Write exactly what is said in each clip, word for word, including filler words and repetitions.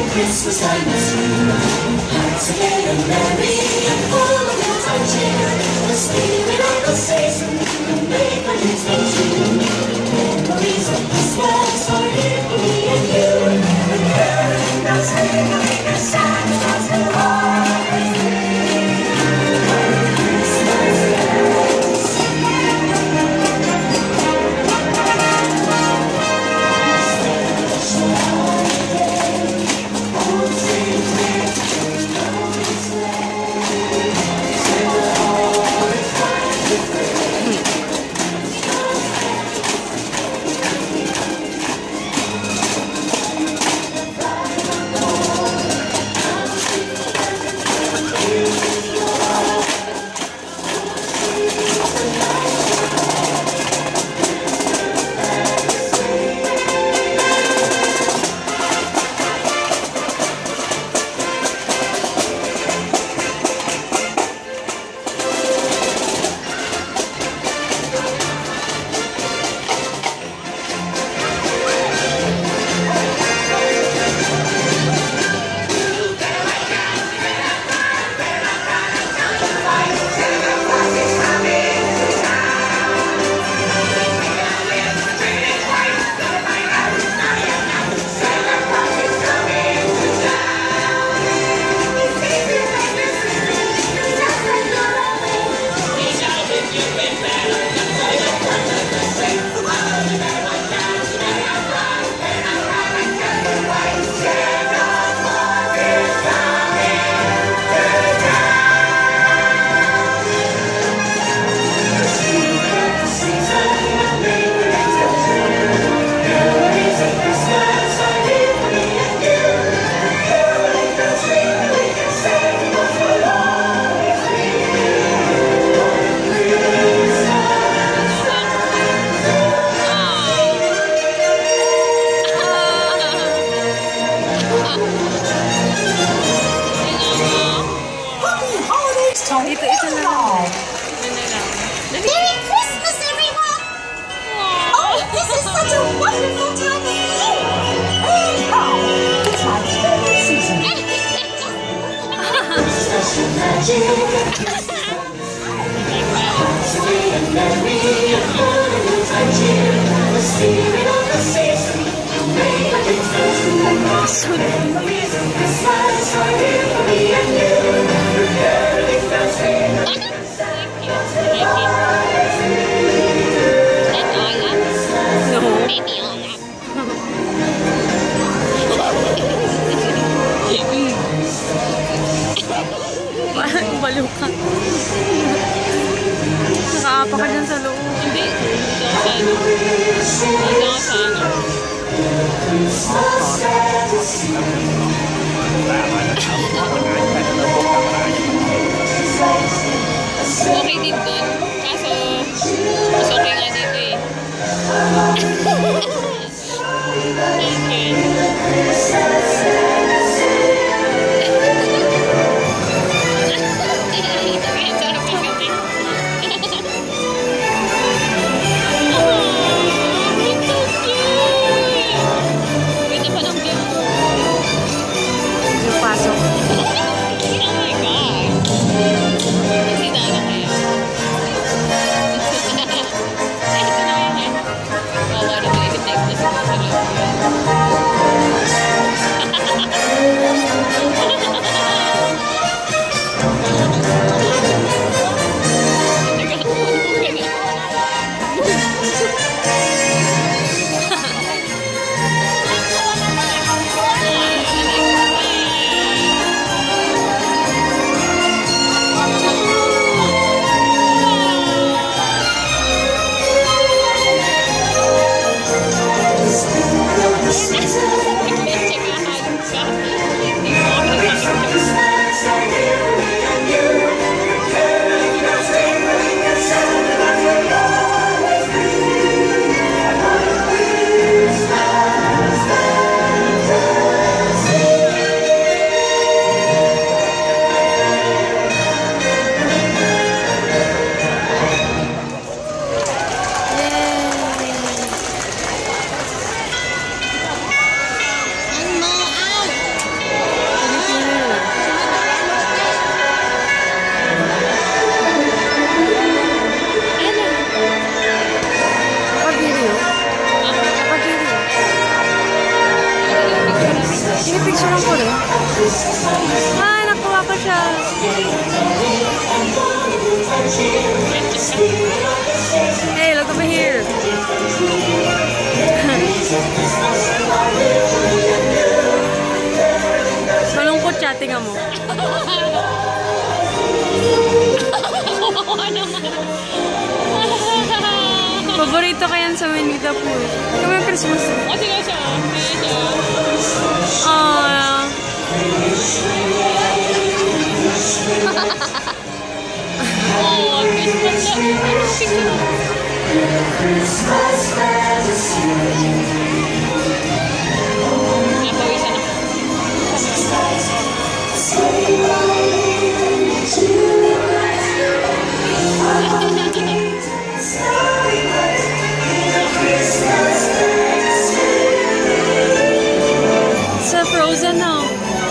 Christmas time is here. Hearts are gay and merry and full of Yuletide cheer. The spirit of the season will make our dreams come true. Memories of Christmas are here for me and you. And caroling bells ringing and Santa Claus will always be. Merry Christmas, yes. Baliw ka. Nakaapa ka dyan sa loob. Hindi. Dito ako sa ano. Dito ako sa ano. Okay din dun. Kaso, mas okay nga dito eh. Okay. Pasok. Oh my God. Kasi na kaya. Ay, nakuha ko siya. Hey, look over here. Malungkot siya, tingnan mo. Paborito ka yan sa Winnie the Pooh. Kami ang Christmas. O, sige siya. Sige siya. Aww. Oh, Christmas na. Christmas fantasy. Napawisan ako. Sa Frozen now.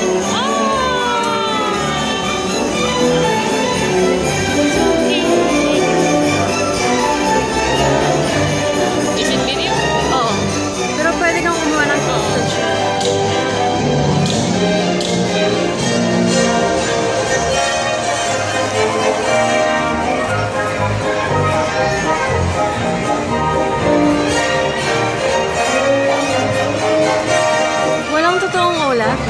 Is it video? Oo. Pero pwede kang kumuha ng picture. Walang totoong Olaf.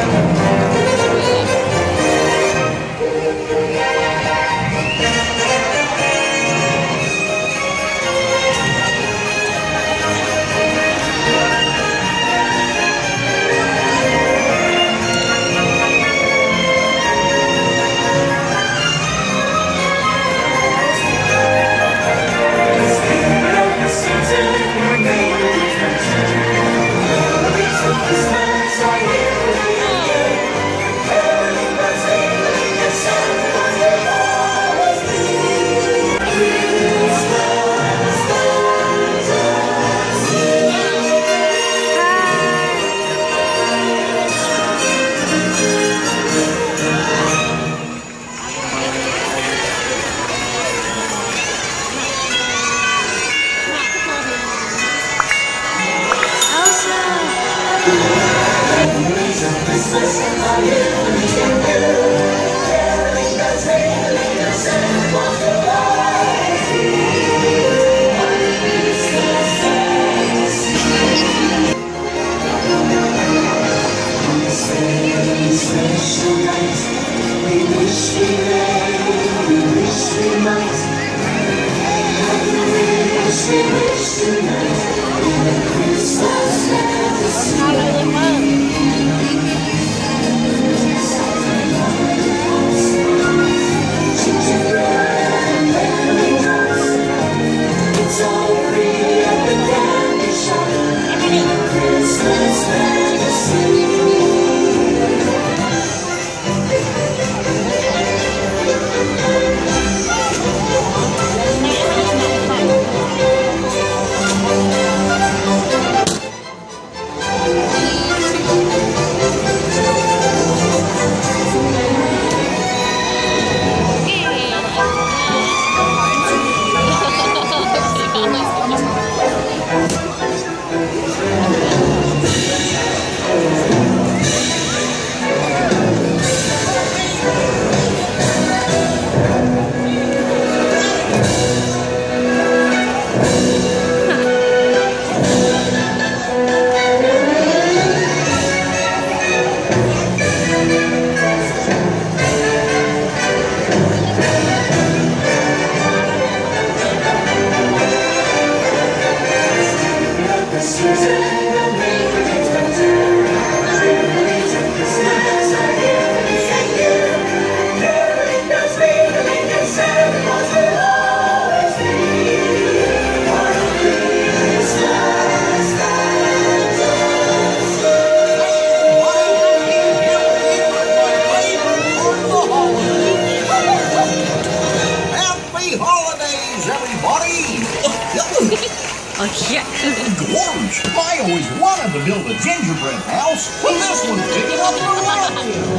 Oh, yeah. Gorge! I always wanted to build a gingerbread house, but this one's big enough for one.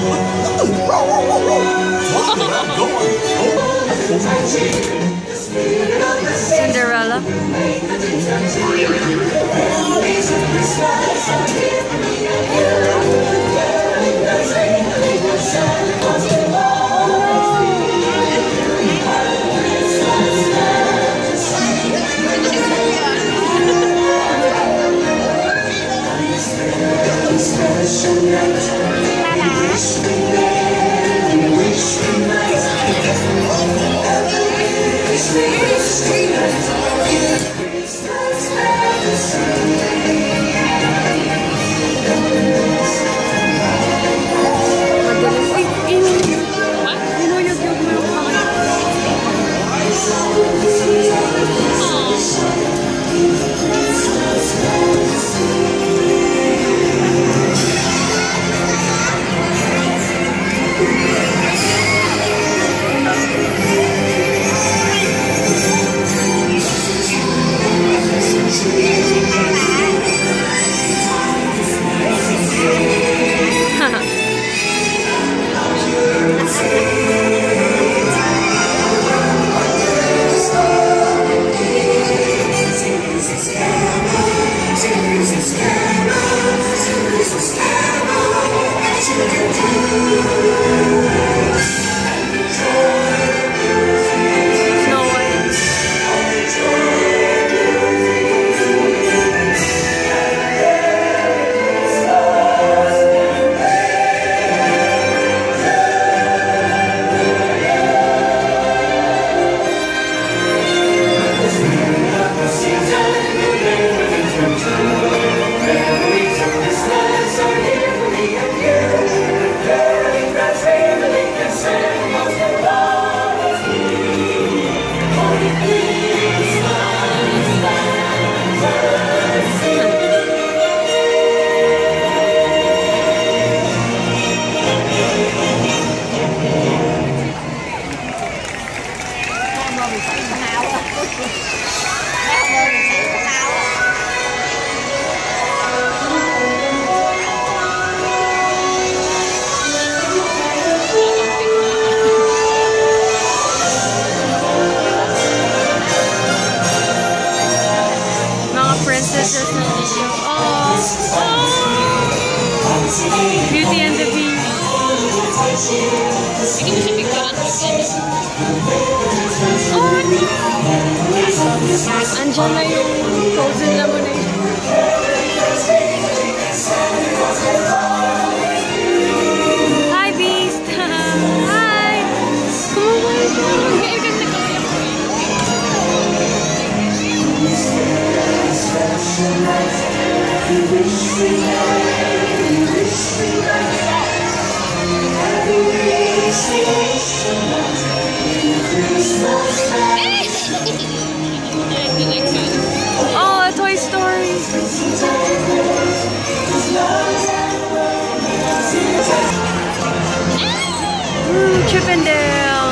Look at that going. Cinderella. Princesses na video. Oh! Oh! Beauty and the Beast. Hindi mo siya picturean ko siya. Oh! Andiyan na yung frozen lemonade. Hi, Beast! Hi! Oh my God! Ngayon kasi nagkakayak ko eh. Oh, a Toy Story! Ooh, Chip and Dale!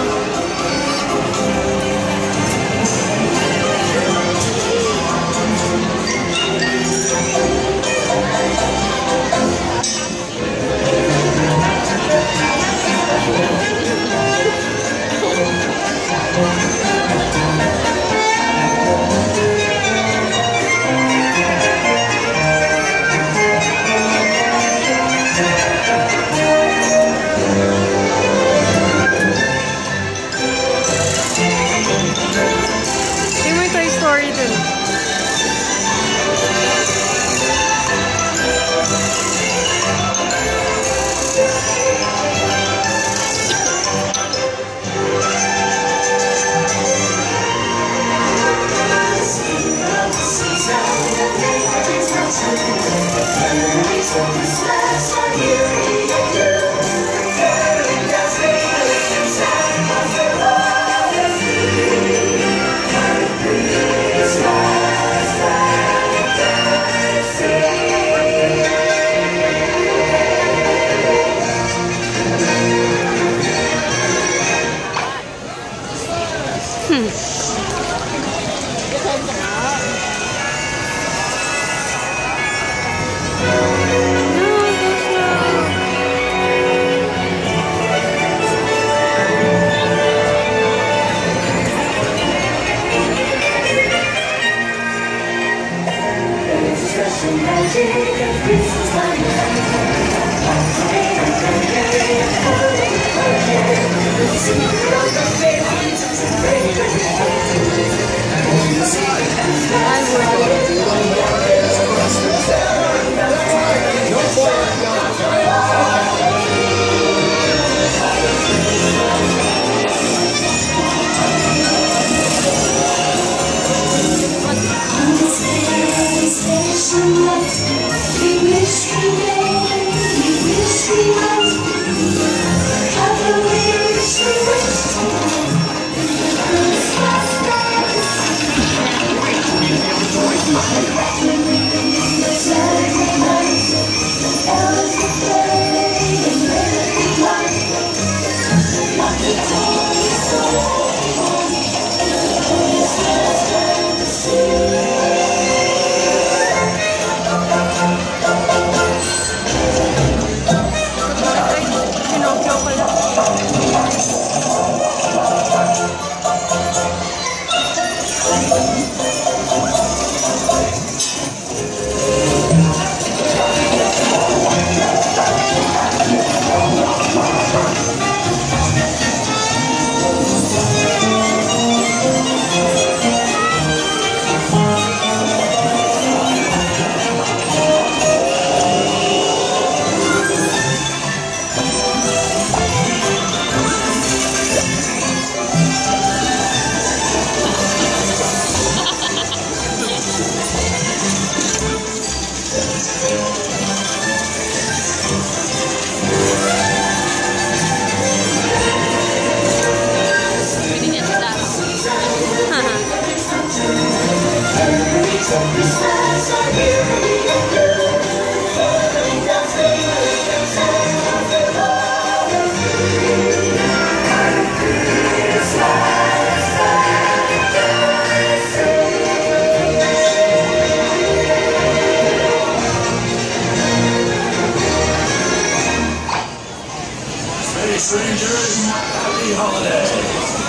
Strangers, happy holidays.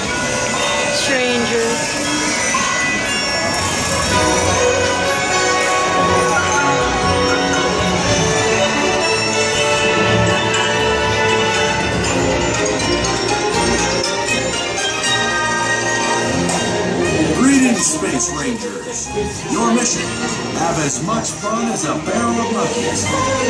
Strangers. Rangers. Your mission, have as much fun as a barrel of monkeys.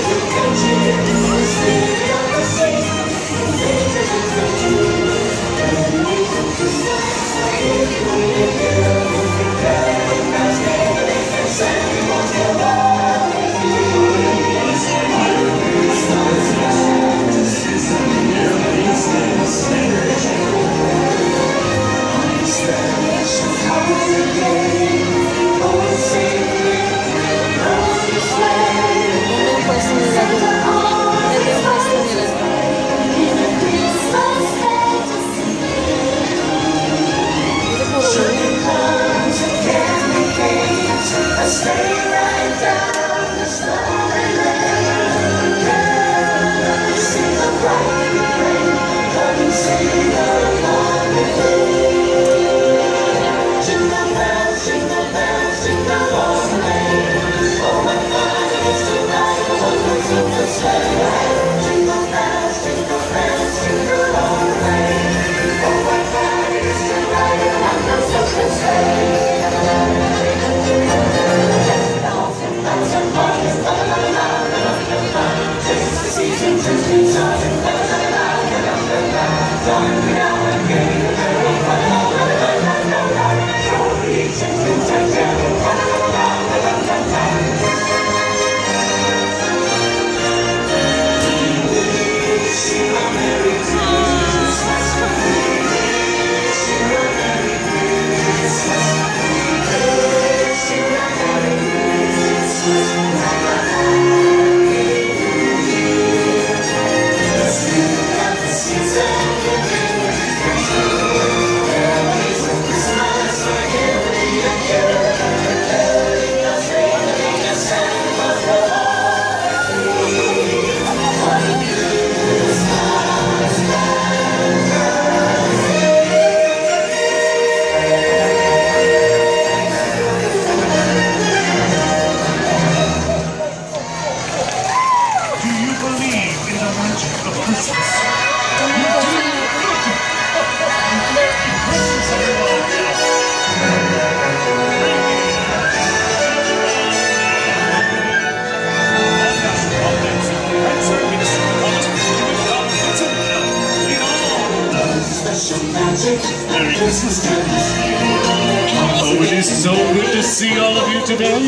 Oh, it is so good to see all of you today.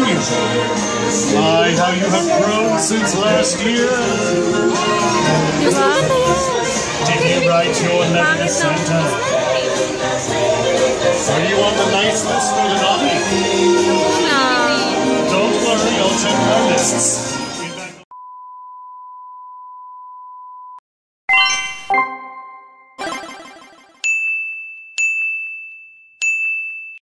My, how you have grown since last year. Did you write your letter to Santa? Are you on the nice list or the naughty? No. Don't worry, I'll check my lists.